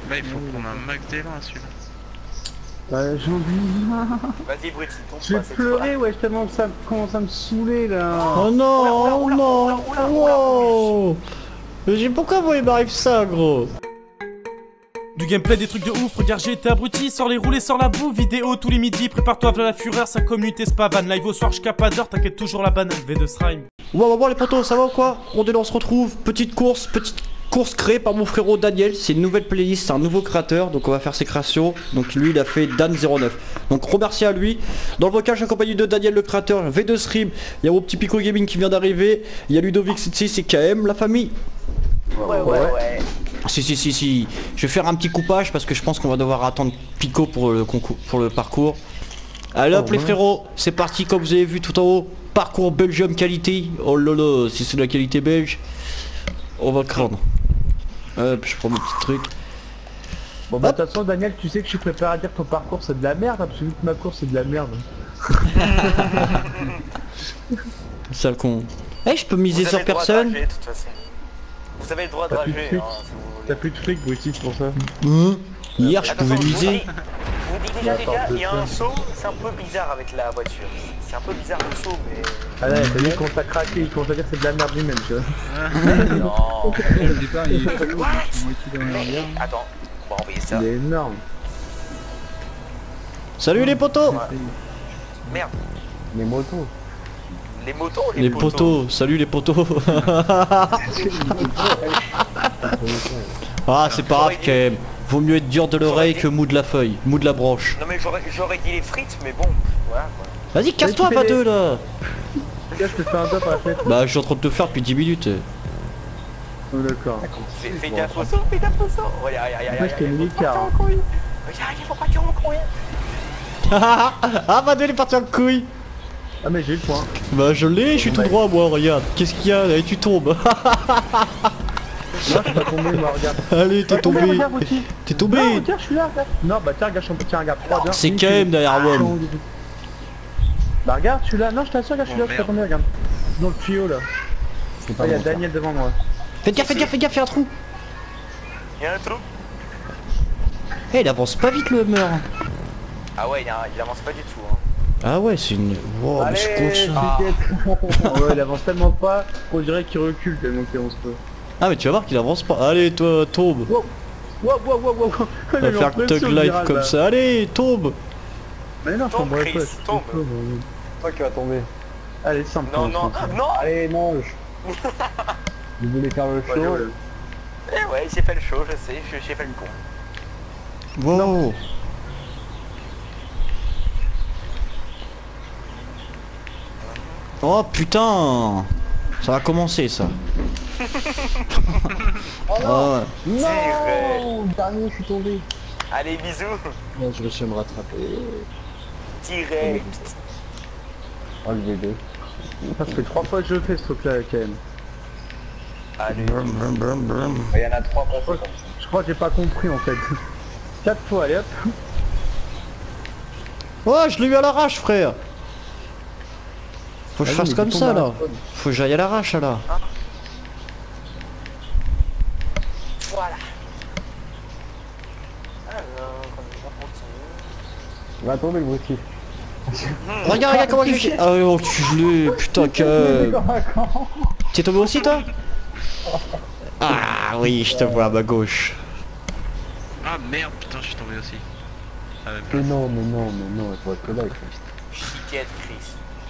Bah il faut prendre un max d'élan à celui-là. J'ai envie. Vas-y, Brutti, tombe Je vais pas, c'est pleurer, ouais, tellement ça commence à me saouler là. Oh non, Oula, oh oula, non, oula, oula, oula, wow. Mais pourquoi moi il m'arrive ça, gros? Du gameplay, des trucs de ouf, regarde j'ai été abruti, sors les roulés, sors la boue, vidéo tous les midis, prépare-toi à la fureur, sa communauté spavan, live au soir jusqu'à pas d'heure, t'inquiète toujours la banane, V2 Srime. Bon les potos, ça va ou quoi? On est là, on se retrouve, petite course créée par mon frérot Daniel, c'est une nouvelle playlist, c'est un nouveau créateur, donc on va faire ses créations, donc lui il a fait Dan09, donc remercie à lui. Dans le vocal je suis accompagné de Daniel le créateur, V2 Stream, il y a mon petit Pico Gaming qui vient d'arriver, il y a Ludovic 76 et KM, la famille. Ouais. Si, je vais faire un petit coupage parce que je pense qu'on va devoir attendre Pico pour le concours, pour le parcours. Allez hop les frérots, c'est parti comme vous avez vu tout en haut, parcours Belgium qualité. Oh là là, si c'est de la qualité belge, on va craindre. Hop, je prends mon petit truc. Bon bah de toute façon Daniel, tu sais que je suis préparé à dire que ton parcours c'est de la merde, parce que vu que ma course c'est de la merde. Sale con. Eh, je peux miser sur personne. Vous avez le droit de rager, hein, si vous voulez. T'as plus de fric, Brutti, c'est pour ça. Hier je pouvais miser. Vous dites déjà les gars, il y a un saut, c'est un peu bizarre avec la voiture. C'est un peu bizarre le saut, mais... Ah ouais, t'as dit qu'on t'a craqué, il commence à dire que c'est de la merde lui-même, tu vois. Non. Le départ il est très haut, What? moitié dans l'arrière. Attends, on va envoyer ça. Il est énorme. Salut les potos. Merde. Les motos. Les motos, Les potos, salut les potos. Ah c'est pas grave quand même. Vaut mieux être dur de l'oreille que mou de la feuille, mou de la branche. Non mais j'aurais dit les frites, mais bon, voilà quoi. Vas-y casse-toi pas deux là. Regarde, je te fais un top à la fenêtre. Bah je suis en train de te faire depuis 10 minutes. Oh d'accord. Fais gaffe au saut, fais gaffe au saut. Ouais, Moi je t'ai mis l'écart. Faut pas tirer en couille. Ah bah deux il est parti en couille. Ah mais j'ai eu le point. Bah je l'ai, je suis tout droit moi, regarde. Qu'est-ce qu'il y a? Allez tu tombes. Non, je suis pas tombé, moi, regarde. Allez t'es tombé. T'es tombé. Non, tiens, je suis là, regarde. Non, bah tiens, regarde, tiens, regarde. 3, 2, C'est KM derrière WOM. Bah regarde, je suis là. Non, je t'assure, regarde, je suis là, je suis pas tombé, regarde. Dans le tuyau là. Il y a Daniel devant moi. Faites gaffe, il y a un trou. Il y a un trou. Eh il avance pas vite le meur. Ah ouais, il avance pas du tout. Hein. Ah ouais c'est une... Wow mais c'est con ça. Ouais, il avance tellement pas, on dirait qu'il recule tellement qu'il avance pas. Ah mais tu vas voir qu'il avance pas. Allez toi tombe. Wow. On va faire Tug Life comme ça. Allez tombe. Mais non, je Tombe, tomberai pas. Chris, tombe. Toi qui vas tomber. Allez, simple. Non, non, non. Allez, mange. Vous voulez faire le show? Eh ouais, j'ai fait le show, je sais, j'ai fait le con. Wow. Oh putain. Ça va commencer ça. Oh non. Non. Dernier, je suis tombé. Allez, bisous. Non, je réussis à me rattraper. Direct. Oh le bébé. Ça fait 3 fois que je fais ce truc là quand même. Allez. Il y en a 3 fois. Je crois que j'ai pas compris en fait. 4 fois, allez hop. Ouais je l'ai eu à l'arrache frère. Faut que je fasse comme ça là. Faut que j'aille à l'arrache là. Voilà. Alors, on continue. On va tomber le bruit. Regarde comment je suis. Ah oh je l'ai. Putain que... T'es tombé aussi toi? Ah oui je te vois à ma gauche. Ah merde, putain, je suis tombé aussi. Mais non, il faut être là. Chiquette, Chris.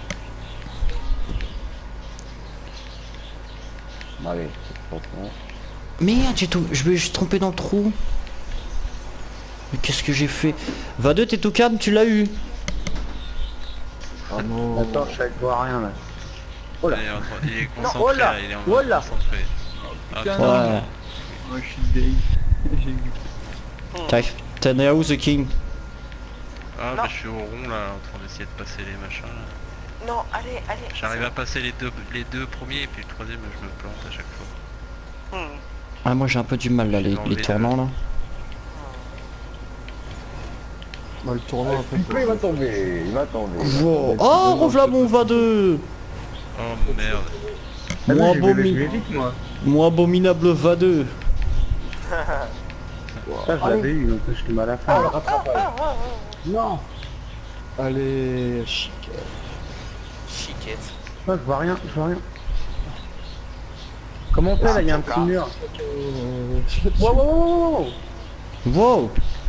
Allez, Merde je me suis trompé dans le trou. Mais qu'est-ce que j'ai fait? Va2 t'es tout calme, tu l'as eu. Oh non. Attends, je vois rien là. Oh là. Il est Non, concentré, oh là. là, il est Oh là. concentré. Ah, Putain, putain. Ouais. Moi je suis deg. J'ai eu. T'en es où the king? Ah Non. bah je suis au rond là, en train d'essayer de passer les machins là. Non, allez. J'arrive à passer les deux premiers et puis le troisième je me plante à chaque fois. Ah moi j'ai un peu du mal là, les tournants là. Bah, le tournant après. Il va tomber, Wow. Oh revoilà mon Va2. Oh merde. Moins abominable Va2. Ça, je l'avais eu, donc je suis mal à la fin. Non. Allez, chic. Chiquette. Ah, je vois rien, je vois rien. Comment on fait là? Il y a un petit mur. Wow, wow, wow, wow. Wow.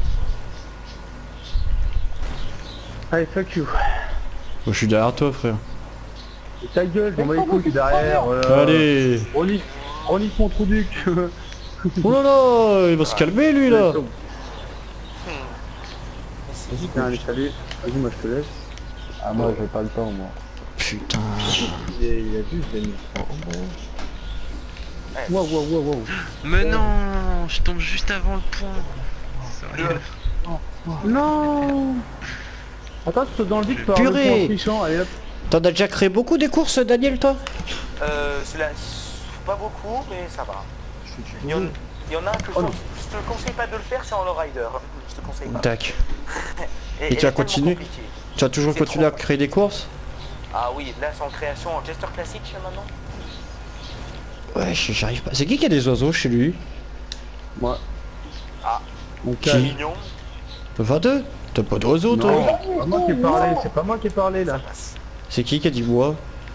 Allez, fuck you. Je suis derrière toi, frère. Et ta gueule, je m'en bats les couilles, je suis derrière. Allez. On y mon trou duc. Oh là là, il va se calmer lui là. Vas-y, allez, salut. Vas-y, moi je te laisse. Ah, moi, j'ai pas le temps, moi. Putain. Il a juste des minutes. Wow, wow, wow, wow. Mais non, je tombe juste avant le point. Sérieux. Non. Attends, tu sautes dans le vide pour avoir le Purée. point en trichant, allez hop. T'en as déjà créé beaucoup des courses, Daniel, toi? C'est là, pas beaucoup, mais ça va. Il y en a un que je te conseille pas de le faire, c'est en lowrider. Je te conseille pas. Tac. Et tu vas continuer? Tu vas toujours C'est continuer à trop. créer des courses? Ah oui, là c'est en création en Jester classique maintenant. Ouais, j'arrive pas. C'est qui a des oiseaux chez lui? Moi. Ah. Mon Qui? calme. Mignon, 22? T'as pas d'oiseaux, toi? Non, c'est pas moi qui ai parlé, c'est pas moi qui ai parlé là. passe. C'est qui a dit moi?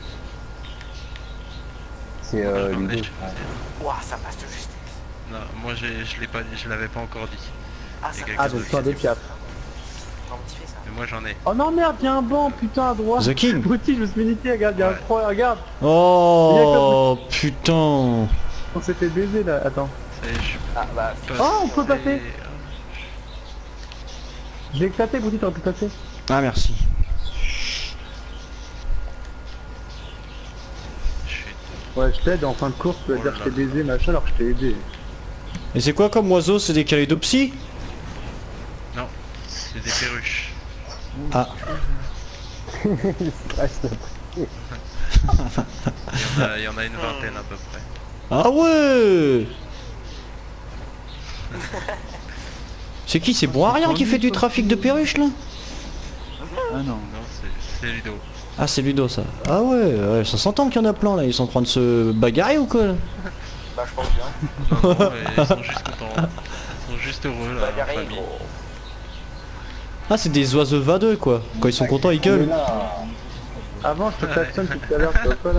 C'est J'en ai, Ludo. je sais. Ouah, ça passe de justesse. Non, moi je l'ai pas dit, je l'avais pas encore dit. Ah, Et ça quelqu'un Ah, passe de donc toi justesse. des piafs. Comment tu fais ça? Mais moi j'en ai. Oh non merde, y'a un banc, putain, à droite. The King. Brutti, je me suis fait niquer, regarde, y'a un Ouais. croix, regarde. Oh putain. On s'était baisé là, attends. Ah bah, Oh, on peut passer. Je l'ai éclaté, Brutti, t'aurais pu passer. Ah merci. Ouais, je t'aide en fin de course, tu vas Oh dire là que je t'ai là. baisé, machin, alors que je t'ai aidé. Et c'est quoi comme oiseau? C'est des calidopsies? Non, c'est des perruches. Ah. Il y en a une vingtaine à peu près. Ah ouais. C'est qui? C'est Boirien qui fait du trafic de perruches là? Ah non. Non, c'est Ludo. Ah c'est Ludo ça. Ah ouais, ça s'entend qu'il y en a plein là, ils sont en train de se bagarrer ou quoi là? bah je pense bien. Non, non, ils sont juste contents. Ils sont juste heureux là, en Bagarrer, famille. gros. Ah c'est des oiseaux vadeux quoi. Quand ils sont contents ils gueulent. Avant, je te klaxonne tout à l'heure, tu vois pas là?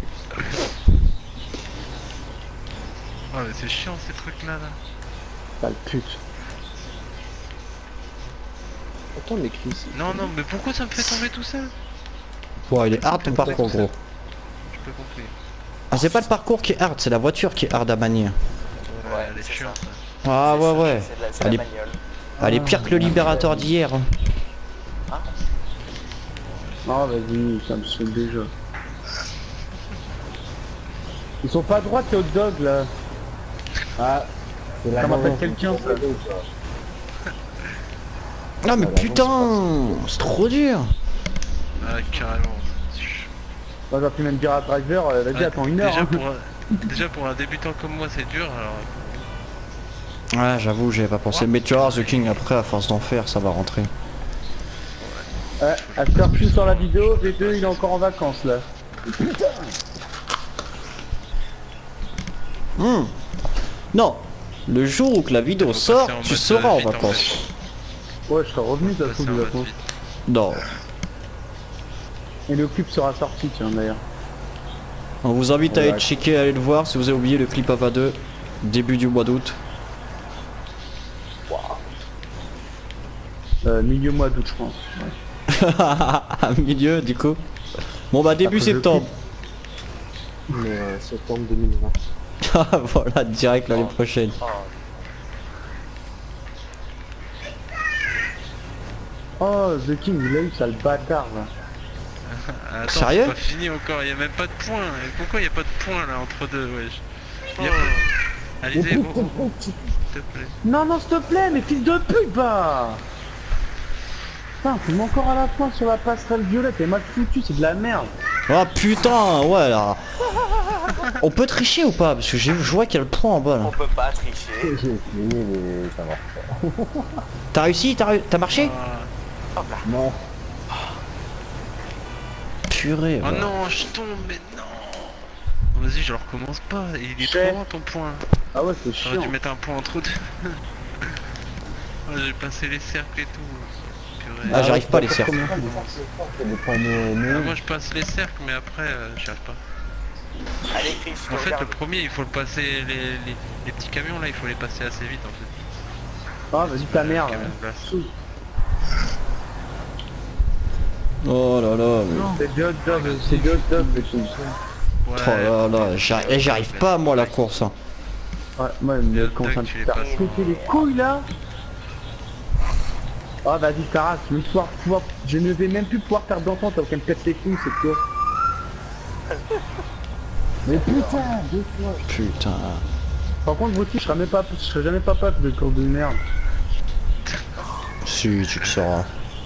Oh mais c'est chiant ces trucs là. Sale pute. Attends, on écrit ici. Non non mais pourquoi ça me fait tomber tout seul? Ouais il est hard ton parcours gros. Je peux compris. Ah c'est pas le parcours qui est hard, c'est la voiture qui est hard à manier. Ouais, elle est c'est chiante. ça. Ah ouais ouais. C'est la Allez. bagnole. Elle est pire que le libérateur d'hier. hein. Oh vas-y, ça me saoule déjà. Ils sont pas à droite les hot dogs là. Ah, c'est la Ça m'appelle maman. quelqu'un ça. Ah mais putain, c'est trop dur. Ah carrément. Moi j'aurais pu même dire à driver, vas-y Ah, attends une heure. hein. déjà pour un débutant comme moi c'est dur alors. Ouais j'avoue j'avais pas pensé. Mais tu vas voir The King après à force d'en faire ça va rentrer. Ouais, à faire plus sur la vidéo, V2 il est encore en vacances là. Non, le jour où que la vidéo Faut sort, passer en tu mode seras en vite, en vacances. Ouais, je serai revenu de toute Passer façon en de mode vacances. vite. Non. Et le clip sera sorti tiens d'ailleurs. On vous invite à aller checker, à aller le voir si vous avez oublié le clip Ava 2, début du mois d'août. Milieu mois d'août je pense. Ouais. À milieu du coup. Bon bah début Après le septembre. Mais septembre 2020. Ah voilà, direct l'année prochaine. Oh The King il a eu ça le bâtard là. Attends, Sérieux? c'est pas fini encore, il y a même pas de point. Et pourquoi il y a pas de point là entre deux, wesh? Y a Oh. pas- Alizé, bon, s'il te plaît. Non non s'il te plaît mais fils de pute bah. Putain tu mets encore à la fin sur la passerelle violette, t'es mal foutu, c'est de la merde. Ah putain, ouais là. On peut tricher ou pas? Parce que je vois qu'il y a le point en bas là. On peut pas tricher. J'ai essayé, mais ça marche pas. T'as réussi? T'as marché? Ah. Hop là. Non. Purée. Oh voilà. non, je tombe, mais non. Vas-y, je recommence pas, il est Chef. trop loin ton point. Ah ouais c'est J'aurais chiant. dû mettre un point entre deux. Moi, j'ai passé les cercles et tout. Purée. Ah, j'arrive pas les cercles. Ah, moi je passe les cercles mais après j'y arrive pas. Allez, Chris, je te En fait regarde. le premier il faut le passer, les petits camions là il faut les passer assez vite en fait. Ah, vas-y ta mère. Camion de glace. Oh là là. C'est du hot dog, c'est du hot dog le truc. Ouais, Oh là là, j'arrive pas moi la course. Hein. Ouais, moi il me hot commence à dog, me tu les faire passes. péter les couilles là. Ah vas-y Taras, je vais pouvoir, je ne vais même plus pouvoir faire d'entente avant qu'elle me pète les couilles cette course. Mais putain, 2 fois. Putain. Par contre vous aussi je serai jamais papa de course de merde. Si, tu le sauras.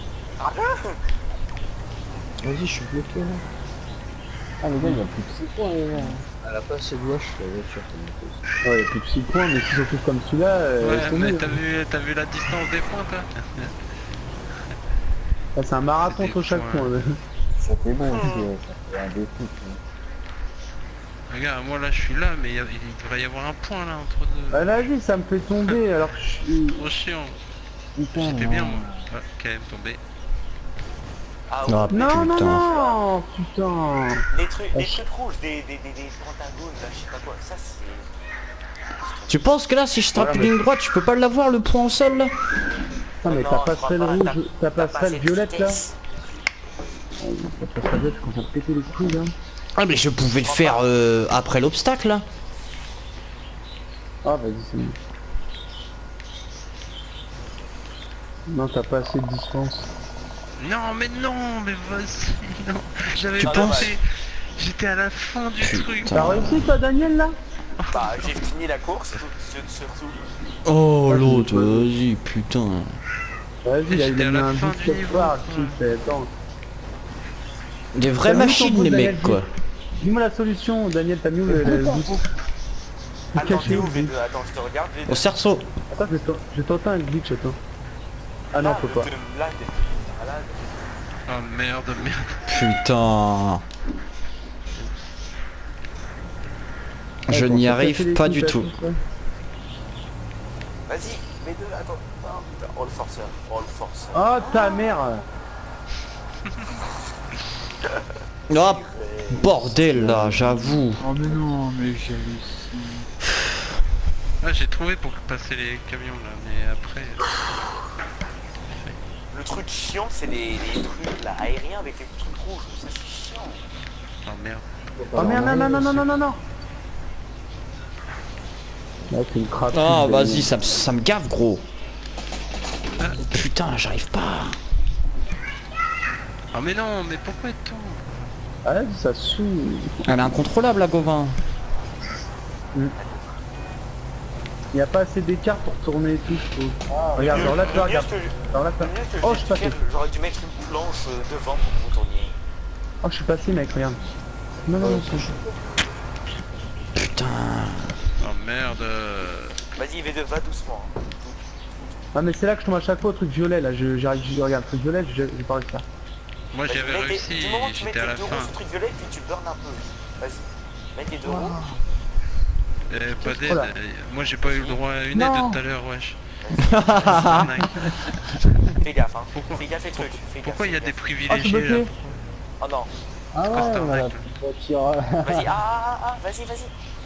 Vas-y, je suis bloqué là. Ah, mais gars, il y a plus de 6 points là. À la place, c'est gauche, la voiture, c'est Ouais, il y a plus de 6 points, mais si je trouve comme celui-là, Ouais c'est mais mieux. t'as vu la distance des points toi? Ah, c'est un marathon C'est des entre chaque points. point. là. Ça fait bon aussi, ça fait un défi. Regarde moi là je suis là mais il devrait y avoir un point là entre deux. Ah la vie, ça me fait tomber alors que je suis... Trop chiant. Putain, J'étais bien moi. Ah, quand même tombé. Ah, oui. Ah Non, non, putain. non, putain. Les trucs rouges, des pentagones, là, je sais pas quoi, ça c'est... Tu penses que là si je tape une ligne droite, tu peux pas l'avoir le point au sol là? Putain, mais Non, ta je crois passerelle pas, rouge, ta t'as passerelle pas violette cette là. vitesse. Ta passerelle violette, je commence à me péter les couilles là. Ah mais je pouvais le faire après l'obstacle là. Ah vas-y, c'est bon. Non, t'as pas assez de distance. Non mais vas-y non. J'avais Tu pensé. J'étais à la fin du Putain. truc. T'as réussi toi Daniel là? Bah, j'ai fini la course, surtout. Oh l'autre, vas-y, putain. Vas-y, là, il J'étais a à mis la un fin but du quelque niveau, part, quoi. qui fait, attends. Des vraies T'as vu ton machines bout, les Daniel, mecs quoi. Dis-moi la solution, Daniel, t'as mis où le but? Attends, Caché t'es où, où, le but? V2? Attends, je te regarde, V2. Au cerceau. Attends, je t'entends un glitch, attends. Ah non, faut pas. Là, t'es malade. Oh merde. Putain. Je Attends, n'y faut arrive casser les pas couilles, du t'as tout. tout, ça. Vas-y, V2, attends. Oh, putain, oh le forceur, oh le forceur. Oh ta mère. Oh bordel là, j'avoue. Oh, mais non, mais j'ai réussi. Ah j'ai trouvé pour passer les camions là mais après. Le truc chiant, c'est les trucs là, aériens avec les trucs rouges, ça c'est chiant. Oh merde. Oh merde, non, non, non, non, non, non, non. Là, c'est une crapule. Ah Daniel. vas-y, ça me gave gros. Putain, j'arrive pas. Oh mais non mais pourquoi est-on? Ah vas-y, ça saoule. Elle est incontrôlable la Gauvin. Il n'y a pas assez d'écart pour tourner et tout, je trouve. Regarde, alors là, tu vois, regarde. Alors là, ça... Oh, je suis passé. J'aurais dû mettre une planche devant pour que vous tourniez. Oh, je suis passé, mec, regarde. Non, non, non, c'est... Putain. Oh merde. Vas-y, V2, va doucement. Ah, mais c'est là que je tombe à chaque fois au truc violet, là. J'arrive, regarde, le truc violet, j'ai pas réussi à faire. Moi Vas-y, j'avais mets réussi, du moment que tu mets j'étais à tes la deux roues fin. sur le truc violet, puis tu burnes un peu. Vas-y, mets tes deux roues. Pas d'aide. Voilà. Moi j'ai pas eu le droit à une Non. aide tout à l'heure wesh. Fais gaffe, hein. Pourquoi Fais gaffe les trucs. Fais gaffe, Pourquoi il y a fais des gaffe. Ah, je suis privilégiés là? bloqué. Oh non. Ah quoi cette ouais, arnaque, voilà, là voiture. Vas-y, vas-y.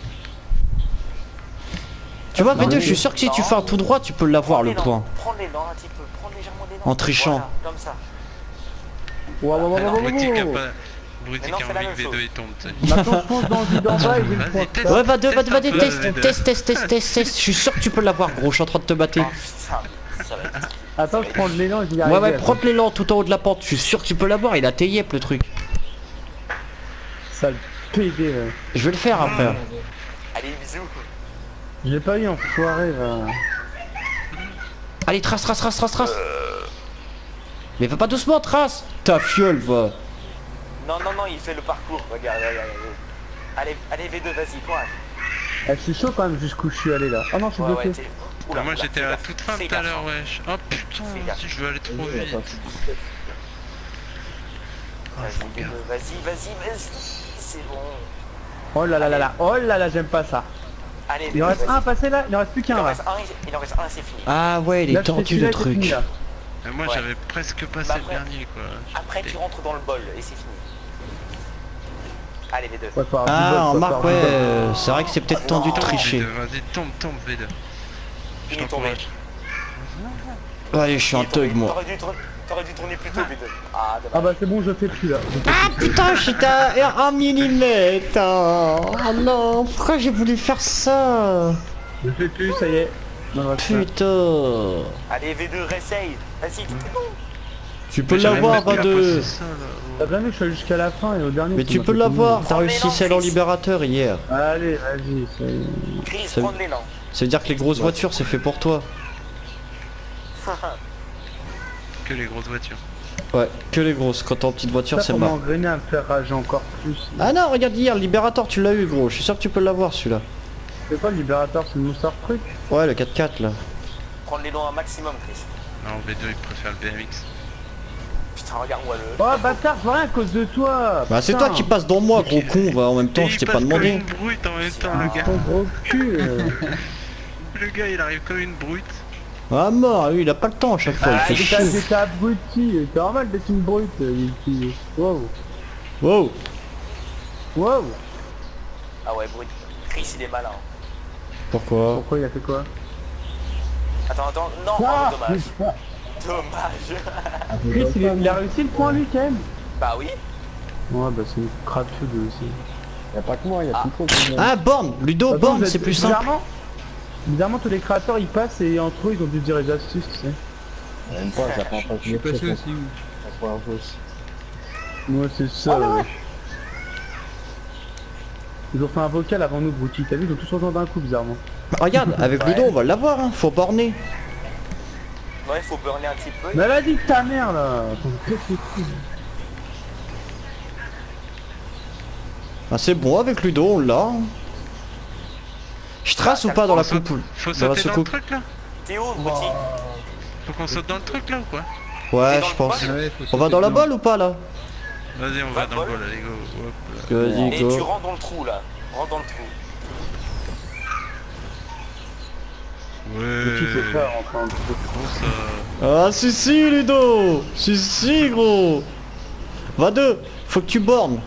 Tu vois V2, je suis sûr que si tu fais un tout droit, tu peux l'avoir le point. Prends l'élan un petit peu, prends légèrement l'élan. En trichant. Voilà, comme ça. Brutique a pas... Brutique non, a fais la envie même que V2 chose. il tombe tu sais. Maintenant, je fonce dans le vide en bas et j'ai le Vas-y, point. teste. Ouais, va deux, Teste un peu, V2. test. Je suis sûr que tu peux l'avoir gros, je suis en train de te battre. Oh putain, ça va être... Attends, je prends de l'élan et je vais y arriver. Ouais, prends l'élan tout en haut de la pente, je suis sûr que tu peux l'avoir, il a yep le truc. Sale PD, là. Je vais le faire après. Allez, bisous. Je l'ai pas eu, enfoiré, va. Allez, trace. Mais va pas doucement, trace. Ta fiole, va. Non, il fait le parcours, regarde. Allez, V2, vas-y, courage. Eh, je suis chaud quand même jusqu'où je suis allé là. Oh non, je suis bloqué. t'es... Ah, moi j'étais à la toute fin fais tout à gaffe, l'heure hein. wesh. Oh putain Fais gaffe. si je veux aller trop vite. Vas-y, c'est bon. Oh là là là là, oh là là, j'aime pas ça. Allez, Il en reste un à passer là, il en reste plus Il qu'un en là. reste un, c'est fini. Ah ouais, il Là, est je fais tendu celui-là le et c'est fini, truc. là. Et moi Ouais. j'avais presque passé Bah, le après- dernier quoi. Après, tu rentres dans le bol et c'est fini. Allez, V2. Ouais, faut avoir du bol, Ah, faut remarque, avoir du ouais, bol. c'est vrai que c'est peut-être tendu de Non. tricher. V2, vas-y, tombe V2. Je Il est tombé. t'encourage. Ouais, je suis un thug moi. T'aurais dû tourner plus tôt, V2. Ah, dommage. Ah bah c'est bon, je fais plus là. Ah putain, j'étais à 1 millimètre. Oh non, pourquoi j'ai voulu faire ça? Je fais plus, ça y est. Non, ouais, ça. Putain. Allez, V2, réessaye. Vas-y, c'est bon. Tu peux Mais j'avais l'avoir, presque Vadeux. passé ça, là. T'as bien vu que je suis allé jusqu'à la fin et au dernier. Mais ça tu m'a peux fait l'avoir, tomber. t'as Oh, mais réussi non, celle en Chris. libérateur hier. Allez, vas-y, ça y est. Chris, Ça- prends de l'élan. Ça veut dire que les grosses voitures c'est fait pour toi. Que les grosses voitures. Ouais, que les grosses. Quand t'es en petite voiture Ça c'est pour marrant. m'engrainer à me faire rager encore plus. Ah non, regarde hier, le libérateur tu l'as eu gros. Je suis sûr que tu peux l'avoir celui-là. C'est quoi le libérateur, c'est le monster truc? Ouais, le 4x4 là. Prends de l'élan un maximum, Chris. Non, V2 il préfère le BMX. Putain, regarde-moi le. Oh bâtard, je vois rien à cause de toi. Bah c'est putain. toi qui passes dans moi gros con, va en même temps Et je il t'ai pas passe demandé. comme une brute en même temps, Ah, le gars. ton gros cul. Le gars il arrive comme une brute. Ah mort, lui il a pas le temps à chaque fois, il Ah, fait chier. j'étais abruti, c'est normal d'être une brute. Wow. Wow. Wow. Ah ouais, brut. Chris, il est malin. Pourquoi? Pourquoi il a fait quoi? Attends, non, oh, Ah, dommage. Dommage. Chris, il a réussi le point lui quand même. Bah oui. Ouais bah c'est une crapule aussi. Y'a pas que moi, y'a tout le monde. Ah borne, Ludo, Attends, borne vous êtes- c'est plus simple. Bizarrement tous les créateurs ils passent et entre eux ils ont dû dire les astuces tu sais. Même pas, ça prend pas Je suis passé aussi. Ça prend un peu aussi. Ouais c'est ça ouais. Ils ont fait un vocal avant nous Bruti, t'as vu ils ont tous rejoint d'un coup bizarrement. Bah, regarde, avec Ludo on va l'avoir, hein. Faut borner. Ouais, faut burner un petit peu. Mais vas-y ta mère là. Ah c'est bon, avec Ludo on l'a. hein. Je trace Ah, ou pas dans la Faut coupe? Faut Dans la sauter dans le soucoupe. truc là. T'es où, Bruti? Faut qu'on saute dans le truc là ou quoi? Ouais, T'es dans je le pense. bol Ouais, faut On va sauter dans la dedans. balle ou pas là? Vas-y on Va va dans le bol. bol, allez go. Hop là. Vas-y Et tu go. rentres dans le trou là. Rentre dans le trou. Bruti c'est Ouais. pas rentrer en dessous. Bon ça. Ah si si Ludo. Si si gros. Va deux, faut que tu bornes.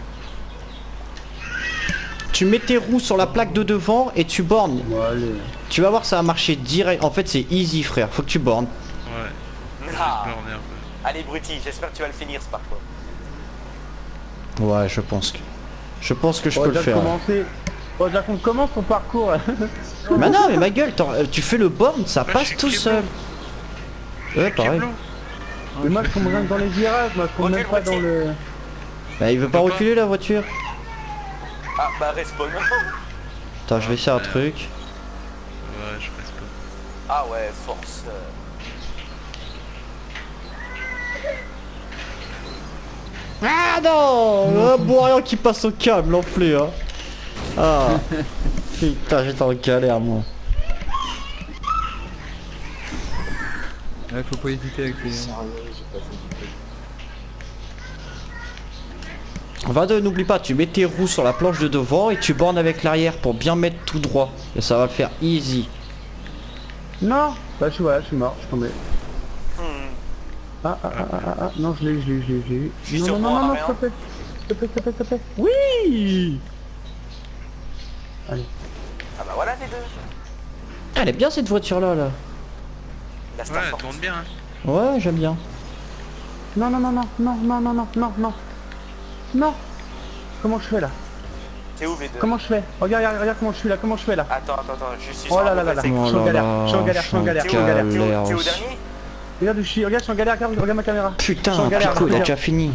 Tu mets tes roues sur la plaque de devant et tu bornes. Bon allez. Tu vas voir ça va marcher direct. En fait c'est easy frère, faut que tu bornes. Ouais. Ah. Je vais burner un peu. Allez, Bruti, j'espère que tu vas le finir ce parcours. Ouais je pense que je On peux va le faire. commencer. Oh déjà qu'on commence ton parcours là. Bah non mais ma gueule, tu fais le borne, ça Bah, je passe suis tout Keblo. seul. Ouais pareil. Keblo. Mais moi je tombe rien que dans les virages, moi je tombe même pas dans le... Bah il veut pas peut pas. reculer la voiture. Ah, bah respawn. Attends je vais essayer un truc. Ouais, je reste pas. Ah ouais, force. Ah non, un bourrin qui passe au câble, l'enflé hein. Ah putain j'étais en galère moi. Ouais, faut pas hésiter avec les... Vadeux, n'oublie pas, tu mets tes roues sur la planche de devant et tu bornes avec l'arrière pour bien mettre tout droit. Et ça va le faire easy. Non. Bah je suis mort, je suis tombé. Ah, non, je l'ai eu. suis Non, sur non, moi, non, non, rien. s'il te plaît. Oui. Ah bah voilà les deux. Elle est bien cette voiture là là. La Ouais, Star elle Force. tourne bien. Hein. Ouais j'aime bien. Non. Non. Comment je fais là? T'es où V2? Comment je fais? Regarde comment je suis là, comment je fais là? Attends, je suis Oh sur là un là là mauvais là. segment. Je suis en galère, je suis en galère, je suis en galère, je suis en galère. T'es au dernier? Regarde où je suis, regarde ma caméra. Je suis Putain, en galère, Pico il a regarde. déjà fini.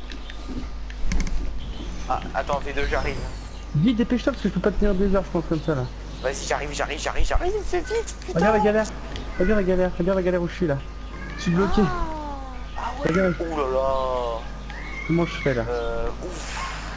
Ah, attends V2, j'arrive. Vite, dépêche-toi parce que je peux pas tenir 2 heures je pense comme ça là. Vas-y, j'arrive, c'est vite, putain. Regarde la galère où je suis là. Je suis bloqué. Ah ouais. Regarde. Ouh là là. Comment je fais là? Ouf.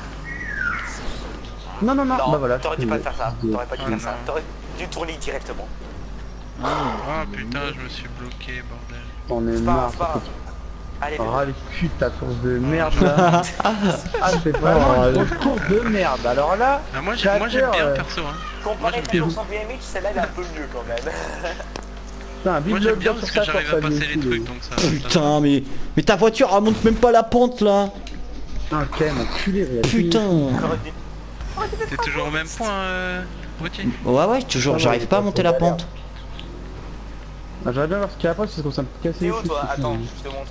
Non, Non, bah voilà. t'aurais dû pas faire ça. T'aurais pas dû Ah faire ça. non. T'aurais dû tourner directement. Ah putain, je me suis bloqué, bordel. On est C'est pas marre. grave, Allez, Ah, les culs de ta course de merde là. Ah, c'est vraiment une grosse course de merde. Alors là, Ah, moi j'aime bien perso hein. comparé à j'aime ta bien. course en BMX, celle-là elle est un peu mieux quand même. putain, Moi vive j'aime le bien bloc parce sur que ta j'arrive course à passer les lui trucs aussi. donc ça. Putain, mais ta voiture elle monte même pas la pente là. Putain, quand même, enculé. il a Putain. T'es toujours au même point, Gauthier. Ouais, toujours, Ah, j'arrive ouais, pas à il monter faut la galère. pente. Ah, j'aurais bien voir ce qu'il y a après, c'est qu'on s'est cassé T'es les où couilles, toi? c'est Attends, tout. je te montre.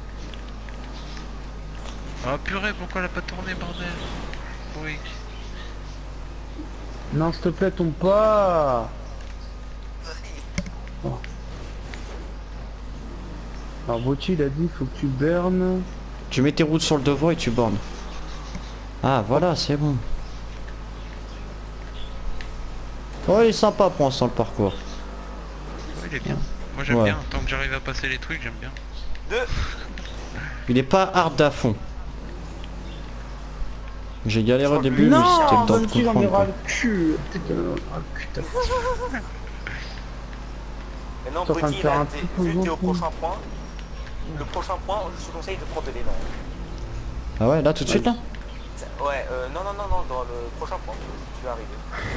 Ah purée, pourquoi elle a pas tourné bordel? Oui. Non, s'il te plaît, tombe pas. Oh. Alors, Bocci, il a dit, faut que tu burnes. Tu mets tes routes sur le devant et tu bornes. Ah voilà, c'est bon. Oh, il est sympa pour l'instant le parcours. Ouais, il est bien. Moi j'aime Ouais. bien, tant que j'arrive à passer les trucs, j'aime bien. Il est pas hard à fond. J'ai galéré au début, mais c'était Non, le temps de donne-tu dans mes comprendre. ras Quoi. le cul. Putain, ah, putain. Maintenant, T'es en train de petit, faire là, un t'es- petit vu que t'es au peu prochain point, le prochain point, je te conseille de prendre de l'élan. Ah ouais, là tout de suite là. Ouais, non, dans le prochain point, tu vas arriver.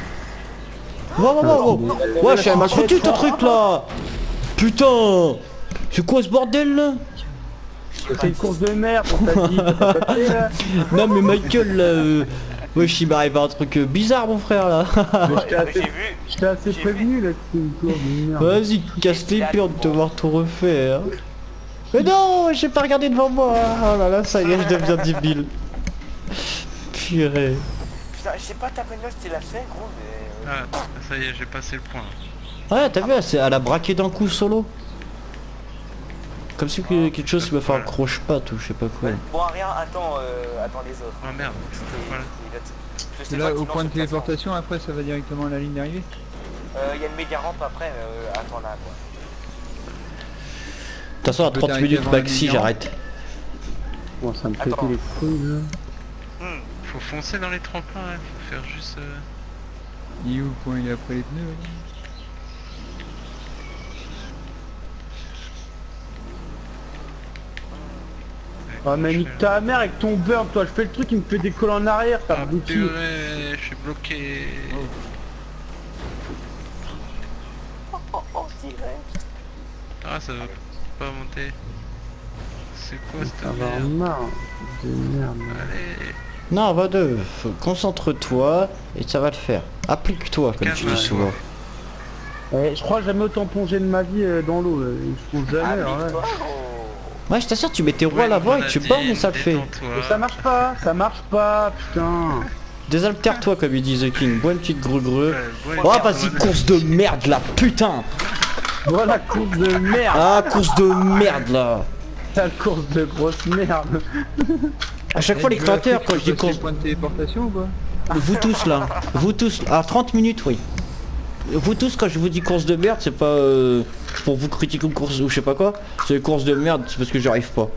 Wow. Ouais, je suis mal foutu ton truc là. Putain. C'est quoi ce bordel là? C'est une course de merde, on t'a dit. T'as capté, là. Non mais Michael là... Wesh, il m'arrive un truc bizarre mon frère là. Mais je t'ai assez- J'ai vu, je t'ai assez J'ai prévenu là que c'était une course de merde. Vas-y, casse les pieds de te voir tout refaire. Mais non, j'ai pas regardé devant moi. Oh là là, ça y est, je deviens débile. Purée. putain, je sais pas ta peine si tu l'as fait, gros, mais... Ah, ça y est, j'ai passé le point. Ouais, t'as vu, elle a braqué d'un coup solo. Comme si quelque chose qui va faire un croche-patte ou je sais pas quoi. Bon, rien, attends les autres. Oh merde. Voilà. Et là, au point de téléportation, après, ça va directement à la ligne d'arrivée. Il y a une méga rampe après, attends là, quoi. De toute façon, à Tu peux 30 t'arrêter minutes avant la maxi, ligne j'arrête. Bon, ça me pétait Attends. les couilles là. Faut foncer dans les tremplins, hein. Faut faire juste... Il est où le point? Il est après les pneus là. Oh mais nique ta mère avec ton burn, toi je fais le truc, il me fait décoller en arrière, t'as Ah abouti. purée, je suis bloqué. Oh, direct. Ah, ça va pas monter. C'est quoi cette Ça va merde? marre de merde. Allez. Non, va deux. Concentre-toi et ça va le faire. Applique-toi, comme tu dis Calme-toi. souvent. Je crois que j'ai jamais autant plongé de ma vie dans l'eau, je trouve jamais. alors là. Applique-toi, gros. Ouais, je t'assure, tu mets tes roues à l'avant et tu bornes et ça le fait. Mais ça marche pas, putain. Désaltère-toi, comme il dit The King. Bois une petite greu-greu. Oh, vas-y, course de merde là, putain. Voilà course de merde, Ah, course de merde là. ta course de grosse merde. À chaque fois, les commentaires, quand je dis course... Point de téléportation ou pas? Vous tous là, vous tous, à 30 minutes oui. Vous tous quand je vous dis course de merde, c'est pas pour vous critiquer une course ou je sais pas quoi, c'est course de merde, c'est parce que j'arrive pas.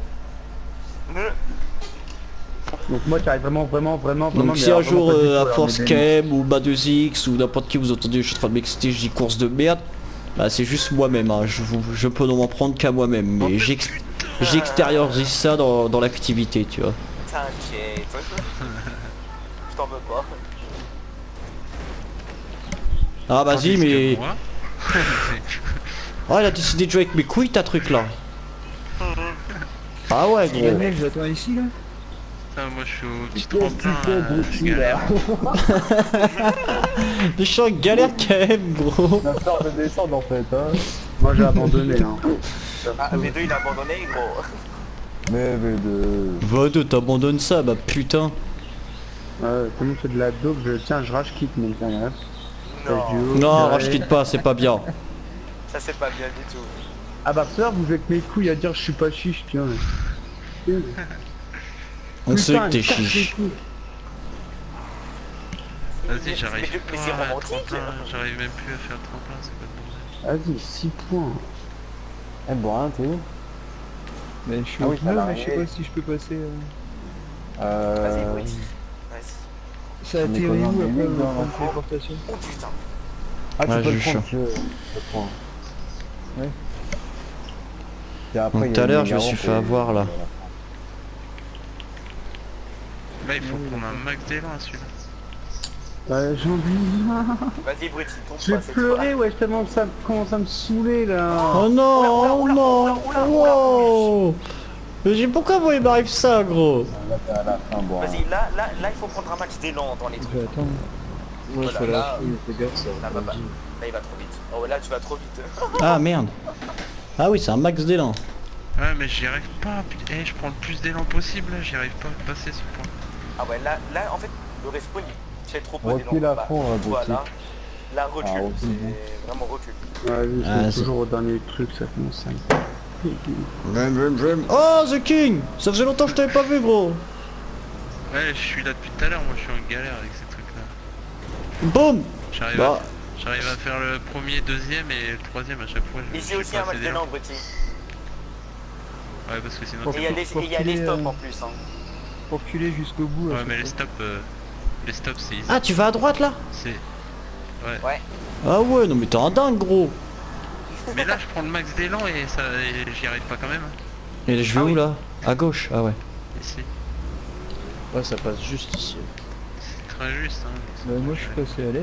Donc moi qui arrive vraiment. Donc si un jour à Force Cam ou Bas2X ou n'importe qui vous entendez je suis en train de m'exciter, je dis course de merde, bah c'est juste moi-même, hein. Je peux n'en prendre qu'à moi-même, mais j'extériorise ça dans l'activité, tu vois. T'inquiète. Je t'en veux pas. Ah vas-y mais... Moi. Oh elle a décidé de jouer avec mes couilles ta truc là. Ah ouais gros. Daniel, je l'attends ici là. Putain, moi je suis au petit Qu'est-ce que tu tremplin. fais, Brutti, Galère. Mais je suis en galère quand même gros. La peur de descendre en fait, hein. Moi j'ai abandonné, hein. Ah, V2 il a abandonné, gros. Mais Va t'abandonnes ça bah putain. tout le monde fait de la dope, je rage quitte mon gars. Non, Non je quitte pas, c'est pas bien. ça c'est pas bien du tout. Ah bah ça, vous avec mes couilles à dire je suis pas chiche, tiens. On sait que t'es casse les chiche. couilles. Vas-y, j'arrive Mais pas c'est à romantique. tremplin, j'arrive même plus à faire tremplin, c'est pas de bordel. Vas-y, 6 points. Eh bon, t'es où? Mais je suis Ah au oui, pneu, ça va mais je sais arriver. pas si je peux passer. Vas-y, Brutti. Vas-y. Ça On est atterrit comment, où on est après mis le dans point de l'enfant téléportation? Oh putain. Ah, tu Ouais, peux je le suis prendre, si tu veux, je le prends. Donc tout à l'heure je me suis fait avoir là. Là il faut prendre un max d'élan à celui-là. J'ai envie. Vas-y, Brutti, tombe Je vais pas, c'est pleurer, ouais, tellement ça commence à me saouler là. Oh non, Oula, oh oula, non, oula, oula, wow. Pourquoi moi il m'arrive ça gros? Vas-y, là, il faut prendre un max d'élan dans les trucs. Attends. Moi je Voilà, suis là, là, fais gaffe, ça là, va bah, là, il va trop vite. Oh, là, tu vas trop vite. Ah merde. Ah oui c'est un max d'élan. Ouais mais j'y arrive pas, putain. Je prends le plus d'élan possible là, j'y arrive pas à passer ce point. Ah ouais, là, en fait, le respawn, il fait trop peu d'élan. Recule à fond, toi, Brutti. là, recule, Ah, recule. c'est vraiment recule. Ouais, lui, Ah, c'est c'est- toujours au dernier truc, ça commence à me... Oh The King. Ça faisait longtemps que je t'avais pas vu gros. Ouais je suis là depuis tout à l'heure, moi je suis en galère avec ces trucs là. Boum. J'arrive Bah. à faire le premier, deuxième et le troisième à chaque fois. Ici j'ai aussi pas un assez max d'élan. d'élan, Brutti. Ouais parce que sinon Et il y a les stops en plus. Hein. Pour reculer jusqu'au bout. Ouais mais les stops c'est ici. Ah tu vas à droite là? C'est... Ouais. Ouais. Ah ouais non mais t'es un dingue gros. Mais là je prends le max d'élan et ça j'y arrive pas quand même. Et je vais Ah où oui. là? À gauche, ah ouais. Ici. Ouais, ça passe juste ici. C'est très juste hein. Bah, moi je suis passé à l'aise.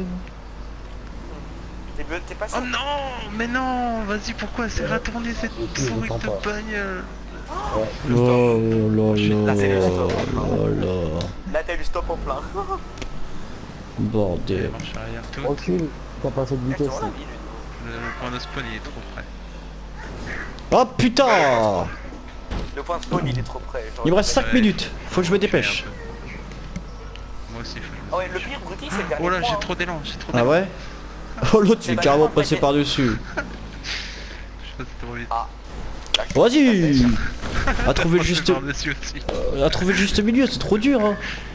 T'es pas sûr? Oh non, mais non, vas-y, pourquoi c'est retourné cette souris de bagnole? Oh là Là, c'est le stop. oh là. Là, t'as eu le stop en plein. Bordel. Marche arrière tout. Recule, t'as pas cette vitesse. Exactement, la vie, Le point de spawn il est trop près. Oh putain. le point de spawn, il est trop près. Genre, Il me reste 5 Ouais. minutes, faut que je me Je fais dépêche. un peu. Moi aussi, faut que je me Ah ouais, le pire, Brutti, c'est le dernier Oh là, point, j'ai hein. trop d'élan, j'ai trop Ah d'élan. ouais? Oh l'autre il est C'est carrément vachement passé paquet. par-dessus. Je passe trop vite. Ah. Là, je- Vas-y. À trouver le Je juste... pars dessus aussi. À trouver le juste milieu, c'est trop dur hein.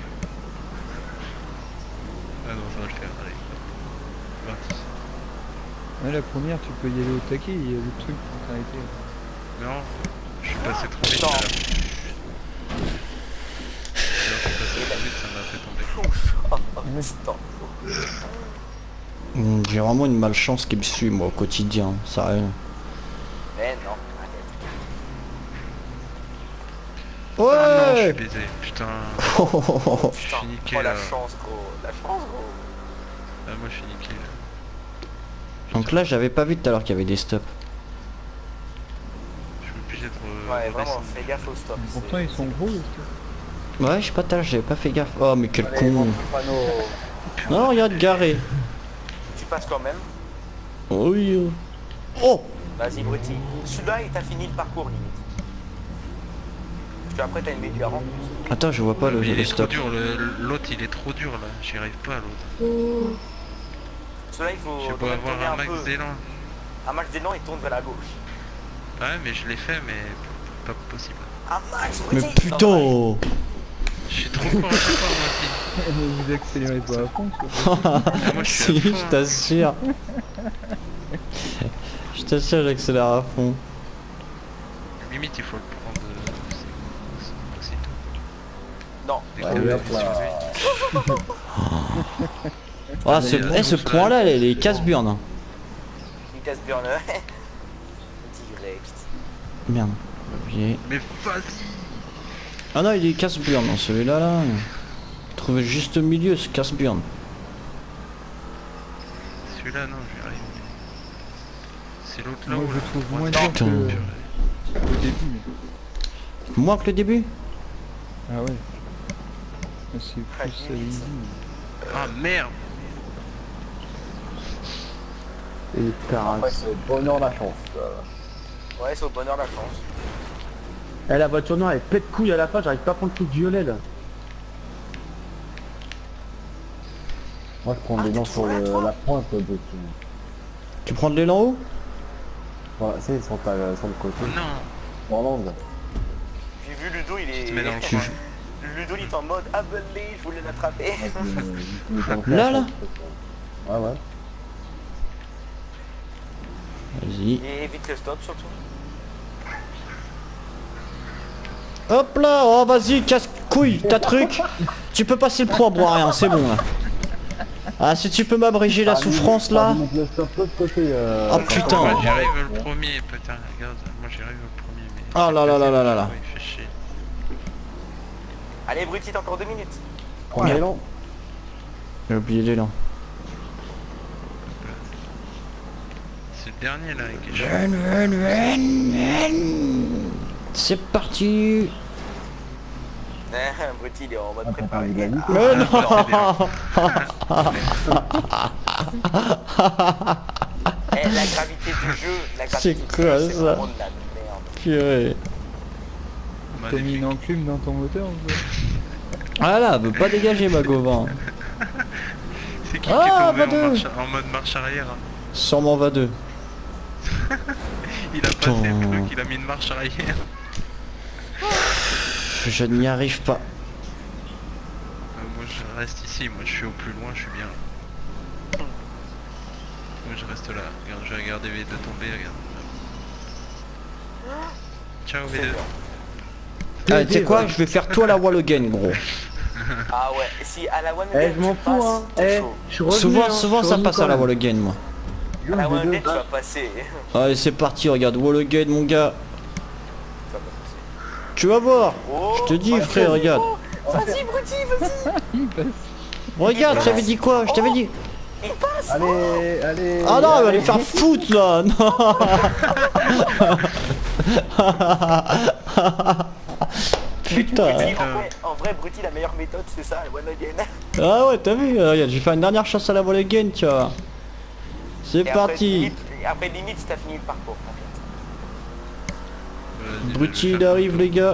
Ah non, ça va le faire, allez. Parti. Ouais, la première, tu peux y aller au taquet, il y a le truc pour t'arrêter. Non, je suis passé trop vite. Non. Là. Je suis passé trop vite, ça m'a fait tomber. Ouf. Putain. J'ai vraiment une malchance qui me suit moi au quotidien, sérieux. Mais non, arrête. Oh non, je suis Ouais. baisé, putain. Oh, Je suis Putain. niqué Oh, la là. chance, gros. La chance, gros. Ah, moi je suis niqué là. donc là j'avais pas vu tout à l'heure qu'il y avait des stops. Je suis obligé de Ouais, vraiment, redescendre. fais gaffe au stop. Pourtant, ils sont gros, les trucs. Ouais je sais pas tout à l'heure, j'avais pas fait gaffe. Oh mais quel Allez, con. monte le panneau. Non regarde garé. Tu passes quand même. Oui. Oh. Vas-y, Brutti. Celui-là, il t'a fini le parcours, limite. Parce qu'après, t'as une météore en plus. Attends je vois pas Mais il le est trop stop. dur, l'autre il est trop dur là, j'y arrive pas l'autre. Celui-là, il faut J'ai beau tourner avoir un max peu. d'élan. Un max d'élan, il tourne vers la gauche. Ouais mais je l'ai fait mais pas possible. Un max, Mais Brutti. putain. Non, Je suis trop fort à chaque fois moi aussi. Vous accélérez pas à fond, quoi. Ah, moi je suis Si à fond, je hein. t'assure. Je t'assure j'accélère à fond. Limite il faut le prendre aussitôt. non. Dès que Allez, t'as hop la là. vision. Ah ce point là il est casse-burn. Hein. Il casse burner. Direct. Merde. Oublié. Mais vas-y. Ah non il est casse-burn non celui-là là. Trouver juste au milieu ce casse-burn. Celui-là non je vais arriver. C'est l'autre là Moi, où je là. trouve Droite. moins dur Putain. que au début. Mais... Moins que le début. Ah ouais. C'est plus easy. Ah merde. Et Après, t'as... c'est le bonheur, la chance. Ouais, c'est au bonheur la chance. Eh, la voiture noire, elle pète couille à la fin, j'arrive pas à prendre le truc violet là. Moi, je prends Ah, des tu dents te sur vois, toi la pointe de tout. Tu prends de l'élan haut? Voilà, c'est sur le côté. Oh non. En langue. J'ai vu Ludo, il est... Tu te mets dans le coin. Ludo, il est en mode abelé, je voulais l'attraper. Là, là. Ouais, ouais. Vas-y. Et évite le stop surtout. Hop là, oh vas-y, casse couille, ta truc. Tu peux passer le point, boire rien, c'est bon là. Ah, si tu peux m'abréger la souffrance là. Le stop l'autre côté. Oh putain. Moi j'y arrive le premier, putain, regarde, moi j'y arrive le premier, mais... Ah là là là là là là. Il fait chier. Allez, Brutti, t'as encore 2 minutes. Prends l'élan. J'ai oublié l'élan. C'est le dernier là, qui est chaud. C'est parti. Brutti, il est en mode Ah, t'as pas préparé. envie de gagner, Ah, Mais non. la gravité du jeu, la gravité C'est du quoi, jeu, c'est ça vraiment de la merde. Purée. T'as mis une enclume dans ton moteur ou quoi? Ah là, veut pas dégager ma Gauvin. C'est qui Ah, est tombé va deux. en mode marche arrière? Sûrement va deux. Il a passé le truc, il a mis une marche arrière. Je n'y arrive pas. Moi je reste ici, moi je suis au plus loin, je suis bien. Moi je reste là, regarde, je vais regarder V2 tomber, regarde. Ciao V2. Ah, tu sais quoi, je vais faire tout à la wall again, gros. Ah ouais, si à la one Eh, again, je m'en tu fous, passes, hein. t'es Eh, chaud. je suis revenu. Souvent, hein, souvent je suis ça revenu passe quand à la même. wall again, moi. À la one again, tu vas passer. Allez, c'est parti, regarde, wall again, mon gars. Tu vas pas passer. Tu vas voir. Oh, Je te dis, vas-y, frère, regarde. Vas-y, Brutti, vas-y. Il passe. Regarde, je t'avais dit quoi? Je t'avais dit. Il passe. Allez, allez. Ah non, il va aller faire foutre là. Non. Putain. Brutti, en vrai, Brutti, la meilleure méthode, c'est ça, la one again. Ah ouais, t'as vu, regarde, j'ai fait une dernière chance à la wall again, tu vois. C'est Et parti. Après limite, t'as fini le parcours, en fait. Brutti, il arrive, les gars.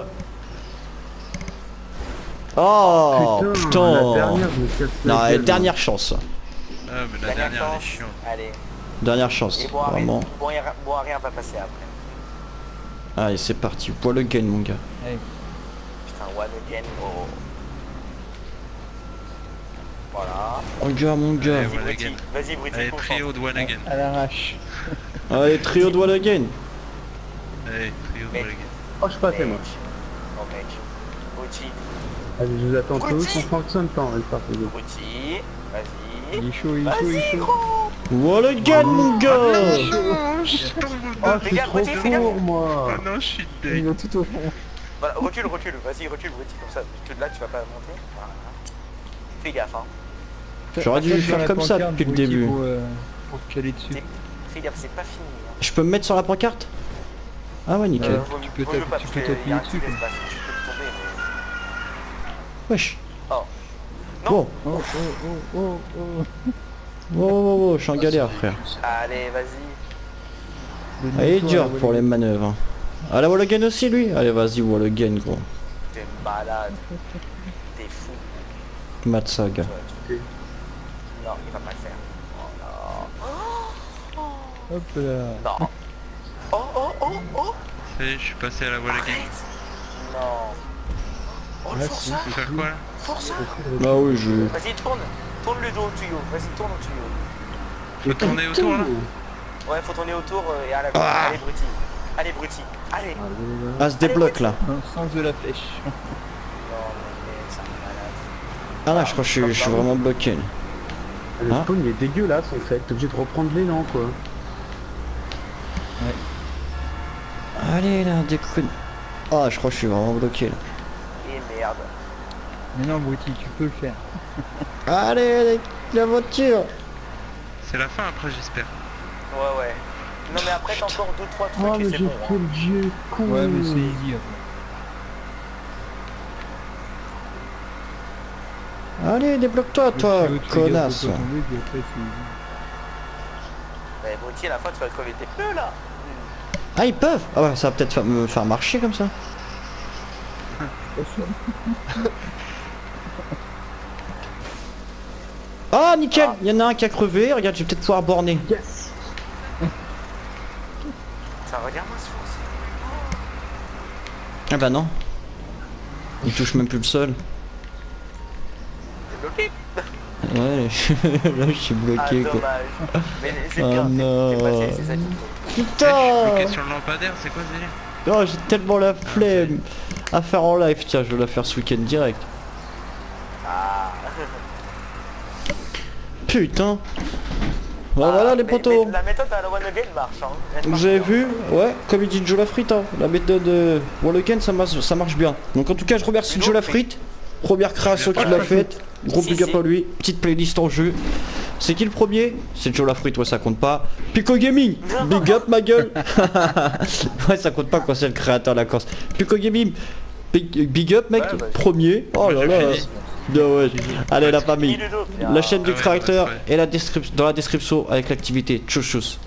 Oh La putain. dernière, je me casse la Non, gueule. dernière chance. Ah mais la dernière elle est chance. chiante. Allez. Dernière chance, Et bon, rien, vraiment. rien va passer après. Allez, c'est parti. Wall again, mon gars. Putain, one again, oh. Voilà. Regarde, mon gars. Allez, Vas-y, one Brutti, again. vas-y, Brutti, Allez, concentre. trio de one again. À l'arrache. Allez, trio de wall again. Allez, trio de Mais- one again. Oh, je suis passé, moi. Oh mec. Brutti, Allez, je vous attends tous, Brutti. on fonctionne le temps, c'est parti. Brutti, vas-y. Il est chaud, il est chaud, il est Vas-y, chaud. gros. Wall again, mon gars. Oh, je Fais suis gaffe, trop Brutti, fais gaffe. fort, moi. Oh non, je suis Il deg. va tout au fond. Voilà, recule, vas-y, recule, Brutti, comme ça. Là, tu vas pas monter. Voilà. Fais gaffe, hein. J'aurais dû Tape faire sur la comme ça pancarte, depuis le Brutti, début. Pour caler dessus. Fais gaffe, c'est pas fini. Hein. Je peux me mettre sur la pancarte? Ah ouais, nickel. Vaut peux vaut mieux taper- pas, tu parce peux que t'appuyer y a un dessus, petit quoi. espace, tu peux tomber, mais... Wesh. Oh. Non. Bon. Oh, oh, oh, oh, oh. Oh, oh, oh, je suis en galère, frère. Allez, vas-y. Donne-nous Ah, il est toi, dur la pour les Wallonie. manœuvres. Hein. Ah, la wall again aussi, lui? Allez, vas-y, wall again, gros. T'es malade. T'es fou. Matsaga. Non, il va pas le faire. Oh Hop là. non. Non. Oh, oh, oh, oh. Ça y est, je suis passé à la wall again. Arrête. Non. Oh, le Ouais, forçat. Faut faire quoi là? Forçat. Bah oui, je... Vas-y, tourne. Tourne le dos au tuyau. Vas-y, tourne au tuyau. Faut tourner autour là? Ouais, faut tourner autour et à la gauche. Allez, Brutti. Allez, Brutti. Allez. Ah, se débloque, là. Dans le sens de la flèche. Non, mais c'est un malade. Ah là, je crois que je suis vraiment bloqué. là. Le Hein spawn il est dégueulasse en fait, t'es obligé de reprendre l'élan quoi. Allez, là, déconne. Ah, je crois que je suis vraiment bloqué, là. Et merde. Mais non, Brutti, tu peux le faire. Allez, la voiture. C'est la fin après j'espère. Ouais, ouais. Non, mais après, t'as encore 2-3 Oh trucs et mais c'est j'ai bon. fait Hein. le dieu con. Ouais, mais c'est easy. Après. Allez, débloque-toi, toi, Le tuyau, tu fais gaffe connasse. de pas tomber, puis après, c'est easy. Mais Brutti, à la fin, tu vas crever tes pneus là. Ah, ils peuvent. Ah ouais, ça va peut-être me faire marcher comme ça. Ah, nickel. Il y en a un qui a crevé. Regarde, je vais peut-être pouvoir borner. Yes. Ça regarde-moi ce force. Ah bah non. Il touche même plus le sol. T'es bloqué. Ouais, là je suis Ah, bloqué quoi. dommage. Mais c'est Oh bien, non. t'es passé, c'est ça qu'il faut. Eh, je suis Putain. bloqué sur le lampadaire, c'est quoi ce délire? Oh, j'ai tellement la flemme à faire en live. Tiens, je vais la faire ce week-end direct. Ah. Putain. Voilà les mais potos. la méthode à la one again marche. Hein. Elle marche Vous avez bien. vu? Ouais, comme il dit Joe Lafrite, hein, la méthode One Again ça marche bien. Donc en tout cas je remercie Joe Lafrite. Première création qu'il a faite. Gros big up à lui. Petite playlist en jeu. C'est qui le premier? C'est Joe Lafrite, ouais ça compte pas. Pico Gaming, big up ma gueule. Ouais ça compte pas quand c'est le créateur de la course. Pico Gaming, big up mec, Ouais, bah, premier. Oh là là. Ouais. Allez la famille. Il est d'autres, La chaîne du Ah ouais, créateur ouais. et dans la description avec l'activité. Tchou tchous.